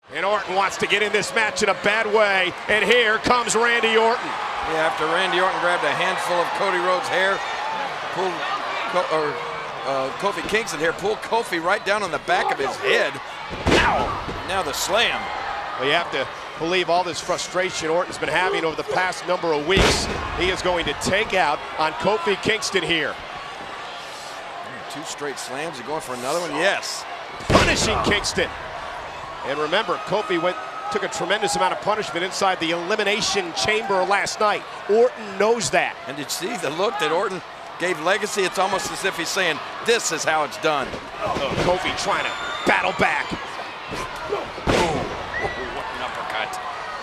And Orton wants to get in this match in a bad way, and here comes Randy Orton. Yeah, after Randy Orton grabbed a handful of Cody Rhodes' hair, pulled Kofi Kingston here, pulled Kofi right down on the back of his head. Ow! Now the slam. Well, you have to believe all this frustration Orton's been having over the past number of weeks. He is going to take out on Kofi Kingston here. 2 straight slams. You going for another one? Yes. Punishing Kingston. And remember, Kofi took a tremendous amount of punishment inside the Elimination Chamber last night. Orton knows that. And did you see the look that Orton gave Legacy? It's almost as if he's saying, this is how it's done. Kofi trying to battle back. What an uppercut.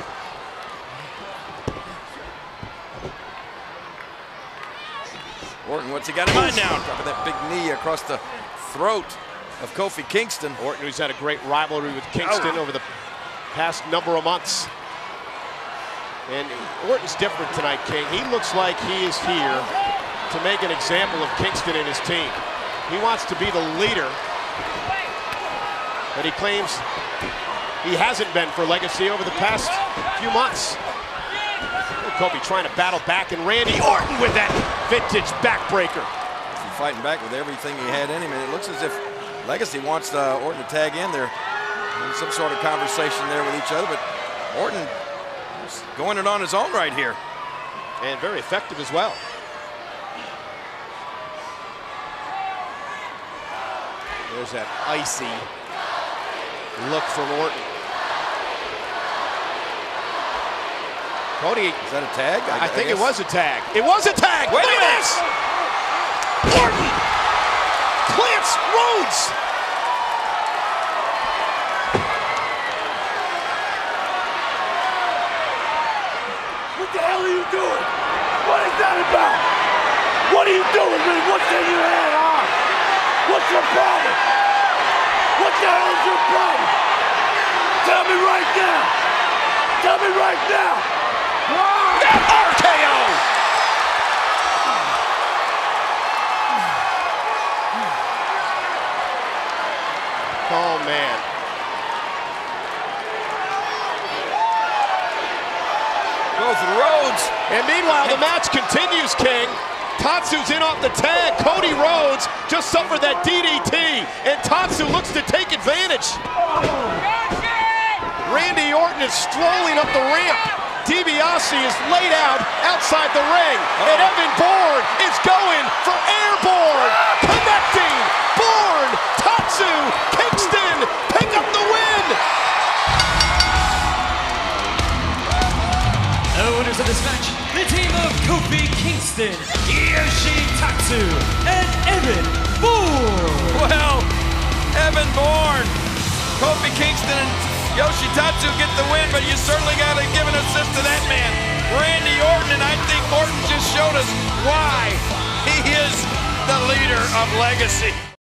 Orton, what's he got in mind now? Dropping that big knee across the throat of Kofi Kingston. Orton, who's had a great rivalry with Kingston over the past number of months. And Orton's different tonight, King. He looks like he is here to make an example of Kingston and his team. He wants to be the leader, but he claims he hasn't been for Legacy over the past few months. Kofi trying to battle back, and Randy Orton with that vintage backbreaker. He's fighting back with everything he had in him, and it looks as if Legacy wants Orton to tag in there. There's some sort of conversation there with each other, but Orton is going it on his own right here. And very effective as well. There's that icy look from Orton. Cody, is that a tag? I think it was a tag. It was a tag! Wait a minute! Orton clamps Rhodes! What the hell are you doing? What is that about? What are you doing, man? What's in your head, huh? What's your problem? What the hell is your problem? Tell me right now! Tell me right now! RKO! Oh, man. Goes Rhodes. And meanwhile, the match continues, King. Tatsu's in off the tag. Cody Rhodes just suffered that DDT, and Tatsu looks to take advantage. Randy Orton is strolling up the ramp. DiBiase is laid out outside the ring, and Evan Bourne is going for airborne, connecting. Bourne, Tatsu, Kingston pick up the win. The winners of this match, the team of Kofi Kingston, Yoshi, Tatsu, and Evan Bourne. Well, Evan Bourne, Kofi Kingston, and Yoshi Tatsu get the win, but you certainly got to give an assist to that man, Randy Orton, and I think Orton just showed us why he is the leader of Legacy.